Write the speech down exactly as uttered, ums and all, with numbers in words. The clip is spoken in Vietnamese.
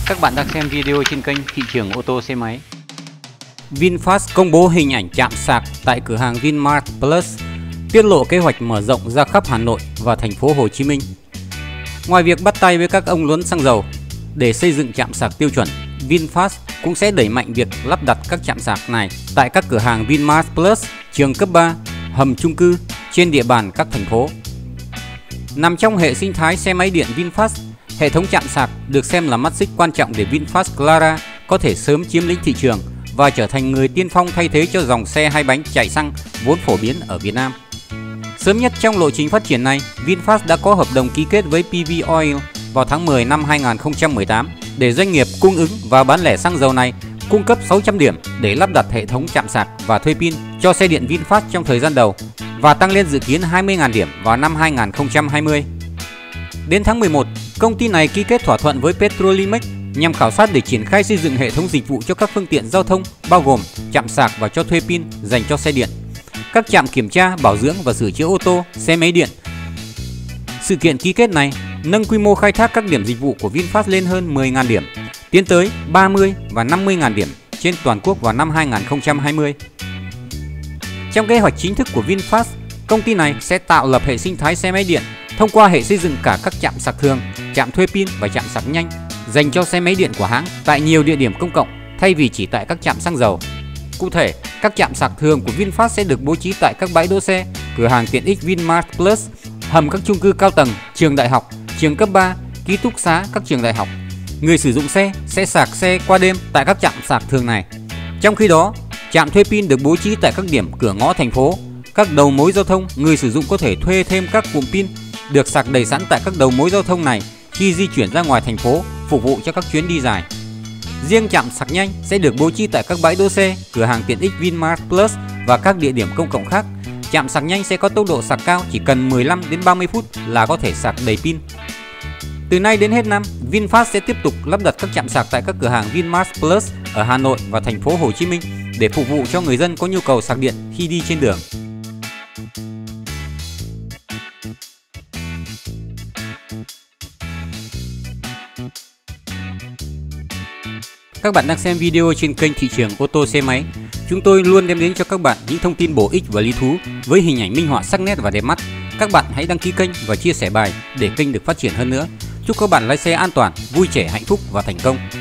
Các bạn đang xem video trên kênh Thị trường ô tô xe máy. VinFast công bố hình ảnh trạm sạc tại cửa hàng Vinmart Plus, tiết lộ kế hoạch mở rộng ra khắp Hà Nội và thành phố Hồ Chí Minh. Ngoài việc bắt tay với các ông lớn xăng dầu để xây dựng trạm sạc tiêu chuẩn, VinFast cũng sẽ đẩy mạnh việc lắp đặt các trạm sạc này tại các cửa hàng Vinmart Plus, trường cấp ba, hầm chung cư trên địa bàn các thành phố. Nằm trong hệ sinh thái xe máy điện VinFast, hệ thống trạm sạc được xem là mắt xích quan trọng để VinFast Clara có thể sớm chiếm lĩnh thị trường và trở thành người tiên phong thay thế cho dòng xe hai bánh chạy xăng vốn phổ biến ở Việt Nam. Sớm nhất trong lộ trình phát triển này, VinFast đã có hợp đồng ký kết với pê vê Oil vào tháng mười năm hai nghìn không trăm mười tám để doanh nghiệp cung ứng và bán lẻ xăng dầu này cung cấp sáu trăm điểm để lắp đặt hệ thống trạm sạc và thuê pin cho xe điện VinFast trong thời gian đầu và tăng lên dự kiến hai mươi nghìn điểm vào năm hai nghìn không trăm hai mươi. Đến tháng mười một, công ty này ký kết thỏa thuận với Petrolimex nhằm khảo sát để triển khai xây dựng hệ thống dịch vụ cho các phương tiện giao thông bao gồm trạm sạc và cho thuê pin dành cho xe điện, các trạm kiểm tra, bảo dưỡng và sửa chữa ô tô, xe máy điện. Sự kiện ký kết này nâng quy mô khai thác các điểm dịch vụ của VinFast lên hơn mười nghìn điểm, tiến tới ba mươi và năm mươi nghìn điểm trên toàn quốc vào năm hai nghìn không trăm hai mươi. Trong kế hoạch chính thức của VinFast, công ty này sẽ tạo lập hệ sinh thái xe máy điện thông qua hệ xây dựng cả các trạm sạc thường, trạm thuê pin và trạm sạc nhanh dành cho xe máy điện của hãng tại nhiều địa điểm công cộng thay vì chỉ tại các trạm xăng dầu. Cụ thể, các trạm sạc thường của VinFast sẽ được bố trí tại các bãi đỗ xe, cửa hàng tiện ích Vinmart Plus, hầm các chung cư cao tầng, trường đại học, trường cấp ba, ký túc xá các trường đại học. Người sử dụng xe sẽ sạc xe qua đêm tại các trạm sạc thường này. Trong khi đó, trạm thuê pin được bố trí tại các điểm cửa ngõ thành phố, các đầu mối giao thông. Người sử dụng có thể thuê thêm các cụm pin được sạc đầy sẵn tại các đầu mối giao thông này khi di chuyển ra ngoài thành phố, phục vụ cho các chuyến đi dài. Riêng trạm sạc nhanh sẽ được bố trí tại các bãi đỗ xe, cửa hàng tiện ích Vinmart Plus và các địa điểm công cộng khác. Trạm sạc nhanh sẽ có tốc độ sạc cao, chỉ cần mười lăm đến ba mươi phút là có thể sạc đầy pin. Từ nay đến hết năm, VinFast sẽ tiếp tục lắp đặt các trạm sạc tại các cửa hàng Vinmart Plus ở Hà Nội và thành phố Hồ Chí Minh để phục vụ cho người dân có nhu cầu sạc điện khi đi trên đường. Các bạn đang xem video trên kênh Thị trường ô tô xe máy. Chúng tôi luôn đem đến cho các bạn những thông tin bổ ích và lý thú với hình ảnh minh họa sắc nét và đẹp mắt. Các bạn hãy đăng ký kênh và chia sẻ bài để kênh được phát triển hơn nữa. Chúc các bạn lái xe an toàn, vui trẻ, hạnh phúc và thành công.